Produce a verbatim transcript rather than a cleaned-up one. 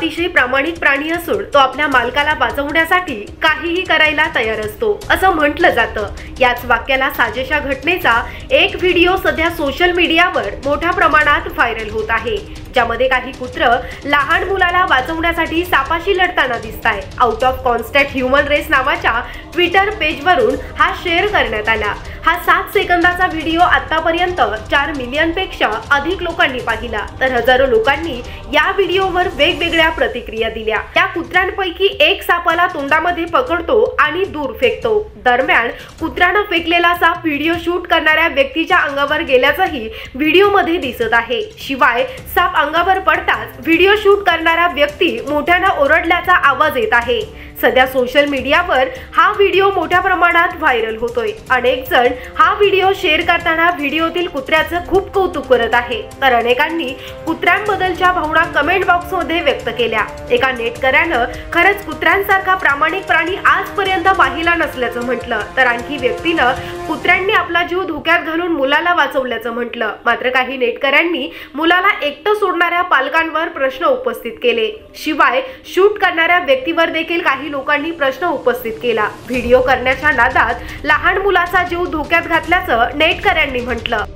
अतिशय प्रामाणिक प्राणी असून तो आपल्या मालकाला वाचवण्यासाठी काहीही करायला तयार असतो असं म्हटलं जातं। याच वाक्याला साजेशा घटनेचा एक व्हिडिओ सध्या सोशल मीडियावर मोठ्या प्रमाणात व्हायरल होत आहे, ज्यामध्ये काही कुत्र लहान मुलाला वाचवण्यासाठी सापाशी लढताना दिसताय। Out of constant human race नावाच्या ट्विटर पेजवरून हा शेअर करण्यात आला। हा सात सेकंदाचा व्हिडिओ आतापर्यंत चार मिलियन पेक्षा अधिक लोकांनी पाहिला, तर हजारो लोकांनी या व्हिडिओवर वेगवेगळ्या प्रतिक्रिया दिल्या। त्या कुत्र्यांपैकी एक सापाला तोंडामध्ये पकडतो आणि दूर फेकतो। दरम्यान कुत्र्यानं फेकलेला साप व्हिडिओ शूट करणाऱ्या व्यक्तीच्या अंगावर गेल्याचंही व्हिडिओमध्ये दिसत आहे। शिवाय साप अंगावर पडताच व्हिडिओ शूट करणारा व्यक्ती मोठ्यानं ओरडल्याचा आवाज येत आहे। सध्या सोशल मीडियावर हा व्हिडिओ मोठ्या प्रमाणात व्हायरल होतोय। अनेक जण हा व्हिडिओ शेअर करताना व्हिडिओतील कुत्र्याचं खूप कौतुक करत आहे, तर अनेकांनी कुत्र्यांबद्दलच्या भावना कमेंट बॉक्समध्ये व्यक्त केल्या। एका नेटकऱ्यानं खरंच कुत्र्यांसारखा प्रामाणिक प्राणी आजपर्यंत पाहिला नसल्याचं म्हटलं, तर आणखी व्यक्तीनं कुत्र्यांनी आपला जीव धोक्यात घालून मुलाला वाचवल्याचं म्हटलं। मात्र काही नेटकऱ्यांनी मुलाला एकटं सोडणाऱ्या पालकांवर प्रश्न उपस्थित केले। शिवाय शूट करणाऱ्या व्यक्तीवर देखील काही लोकांनी प्रश्न उपस्थित केला। व्हिडिओ करण्याच्या नादात लहान मुलाचा जीव धोक्यात घातल्याचं नेटकऱ्यांनी म्हटलं।